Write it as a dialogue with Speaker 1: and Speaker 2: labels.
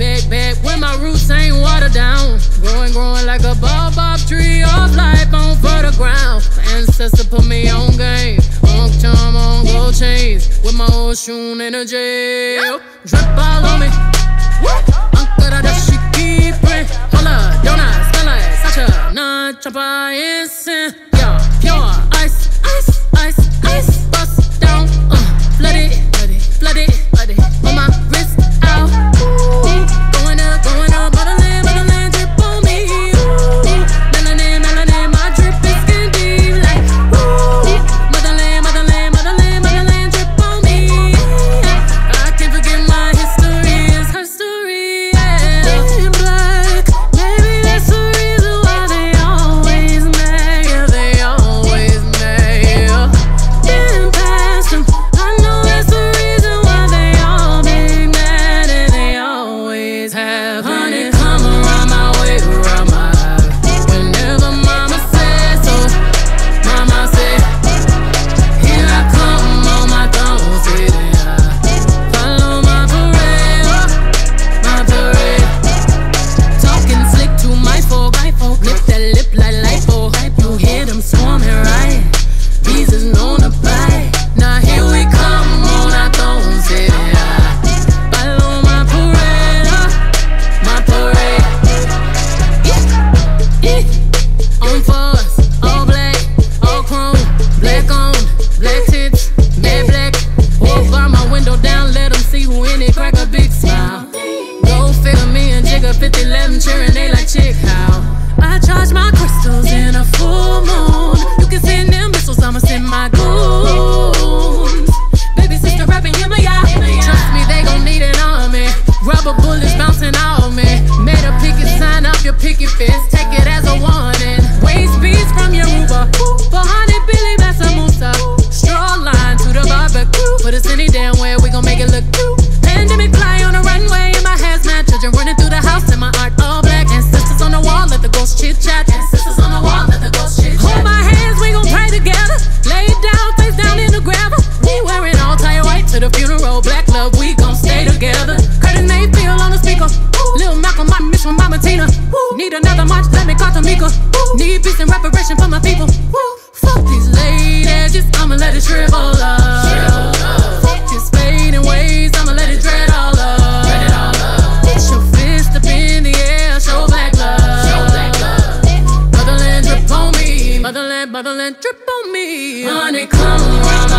Speaker 1: back, when my roots ain't watered down. Growing like a baobab tree of life on fertile ground. My ancestor put me on game, on charm, on gold chains, with my old shoe energy. Drip all on me. Ankara da shiki print. Hola, donuts, skylight, Sacha, non-chopper, instant. Yeah, pure ice, ice, ice, ice. Bust down, flood it, flood it, flood it. On my wrist out. Going up, motherland, drip on me. Melanin, my drip is skin deep like. Motherland, drip on me. I can't forget my history, it's her story. Yeah. In black, maybe that's the reason why they always mad. Yeah, they always mad. Yeah. Getting past them, I know that's the reason why they all be mad, and they always have. Honey, come around my way, around my eye. Whenever mama says so, mama said, here I come on my throne, sitting high. Follow my parade, my parade. Talking slick to my folk, lip that lip like lipo. You hear them swarming, right? Bees is known to bite. Now here we come on our throne, sitting high. Follow my parade, my parade. On for us, all black, all chrome, black on, black tits, mad black. Walk by my window down, let them see who in it, crack a big smile. Go figure, me and Jigga 50, let them cheering, they like chick how. I charge my crystals in a full moon. You can send them missiles, I'ma send my goons. Baby sister rapping, hear me out. Trust me, they gon' need an army. Rubber bullets bouncing off me. Made a picket sign off your picket fence, take it as a warning. Waste beats from your Uber, for honey Billy Massamusa. Straw line to the barbecue, but it's any damn way we gon' make it look cute. Pandemic fly on the runway in my hazmat, children running through the house in my art all black. Ancestors on the wall, let the ghost chit chat. Ancestors on the wall, let the ghost chit chat. Hold my hands, we gon' pray together. Lay down, face down in the gravel. We wearing all tie white to the funeral. Black love, we gon' stay together. Curtis Mayfield on the speaker. Lil Malcolm, my miss from Mama Tina. Need another march, let me call Tamika. Need peace and reparation for my people. Fuck these late edges, I'ma let it shrivel up. Fuck this fading ways, I'ma let it dread all up. Get your fist up in the air, show black love. Motherland drip on me, motherland drip on me. Honey, come around